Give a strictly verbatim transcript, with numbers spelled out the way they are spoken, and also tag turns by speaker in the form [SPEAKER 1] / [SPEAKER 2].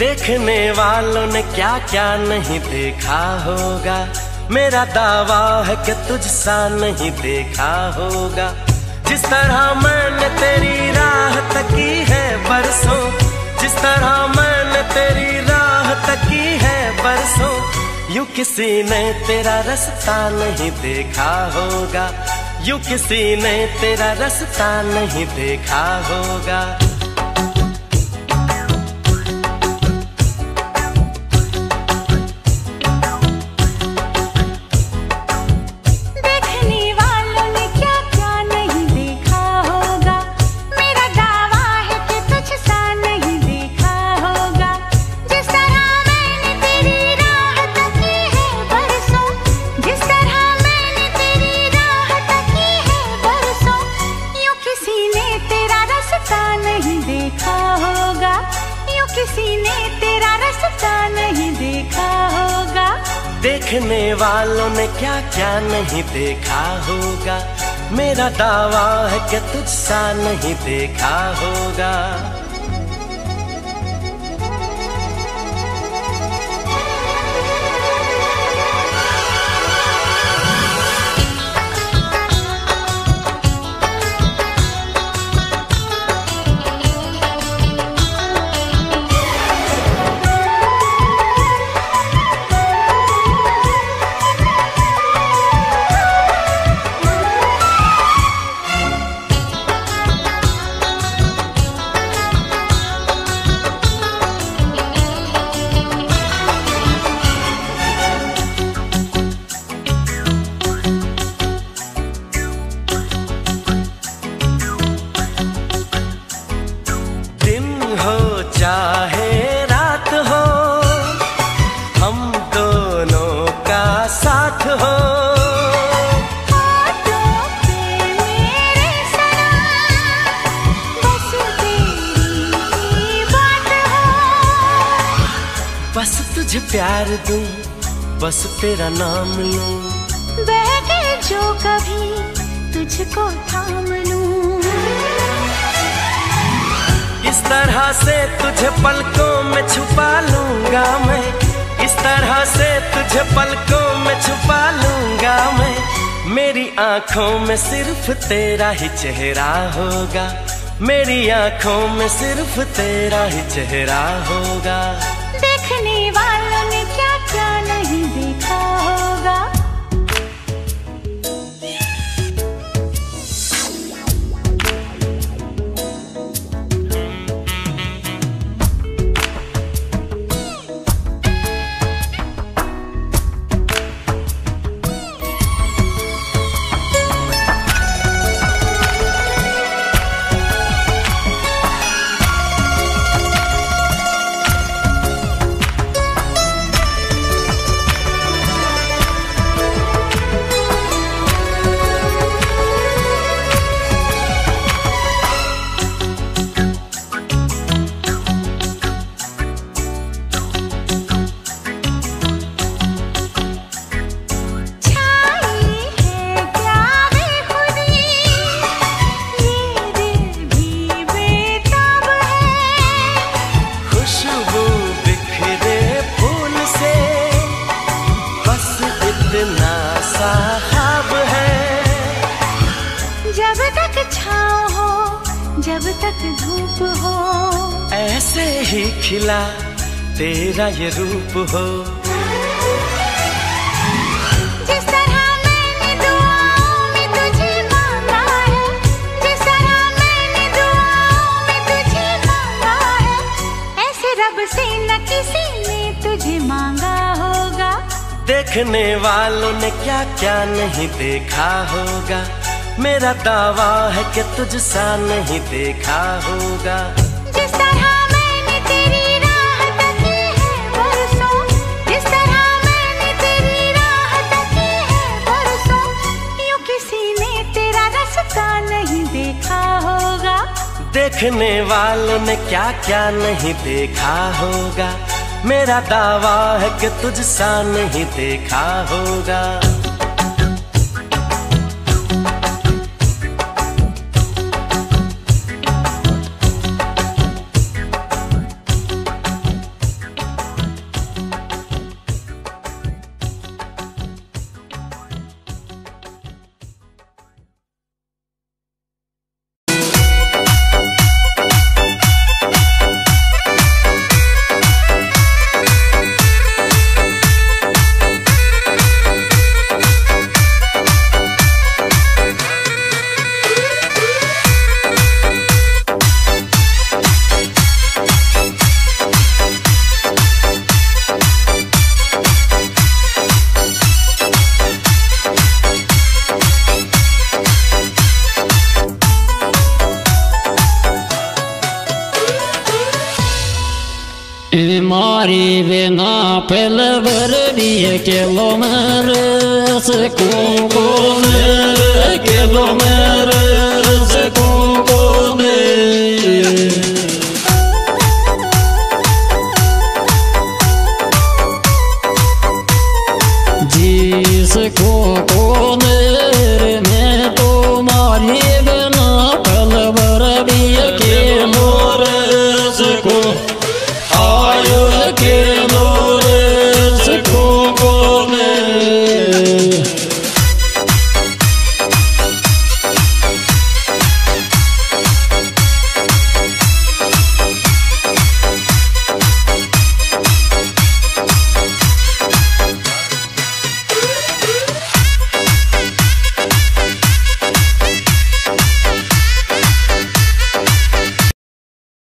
[SPEAKER 1] देखने वालों ने क्या क्या नहीं देखा होगा, मेरा दावा है कि तुझसा नहीं देखा होगा। जिस तरह मैंने तेरी राह तकी है बरसों, जिस तरह मैंने तेरी राह तकी है बरसों, यूं किसी ने तेरा रास्ता नहीं देखा होगा, यूं किसी ने तेरा रास्ता नहीं देखा होगा। देखने वालों ने क्या क्या नहीं देखा होगा, मेरा दावा है कि तुझसा नहीं देखा होगा। चाहे रात हो, हम दोनों का साथ हो।
[SPEAKER 2] होठों पे मेरे सनम, बस तेरी बात हो।
[SPEAKER 1] बस तुझे प्यार दूं, बस तेरा नाम लूं,
[SPEAKER 2] बहके जो कभी तुझको थाम लूं।
[SPEAKER 1] इस तरह से तुझे पलकों में छुपा लूंगा मैं, इस तरह से तुझे पलकों में छुपा लूंगा मैं। मेरी आंखों में सिर्फ तेरा ही चेहरा होगा, मेरी आंखों में सिर्फ तेरा ही चेहरा होगा।
[SPEAKER 2] देखने वालों ने क्या क्या नहीं देखा होगा। जब तक छाँव हो, जब तक धूप हो,
[SPEAKER 1] ऐसे ही खिला तेरा ये रूप हो।
[SPEAKER 2] जिस तरह मैंने दुआओं में तुझे मांगा है, जिस तरह मैंने दुआओं में तुझे मांगा है, ऐसे रब से न किसी ने तुझे मांगा होगा।
[SPEAKER 1] देखने वालों ने क्या क्या नहीं देखा होगा, मेरा दावा है कि तुझसा नहीं देखा होगा।
[SPEAKER 2] जिस तरह मैंने तेरी राह तकी है बरसों, जिस तरह मैंने तेरी राह तकी है बरसों, यूं किसी ने तेरा रास्ता नहीं देखा होगा।
[SPEAKER 1] देखने वालों ने क्या क्या नहीं देखा होगा, मेरा दावा है कि तुझसा नहीं देखा होगा।
[SPEAKER 3] Mari vena pe lăvărie, chelomere, se cumpune, chelomere.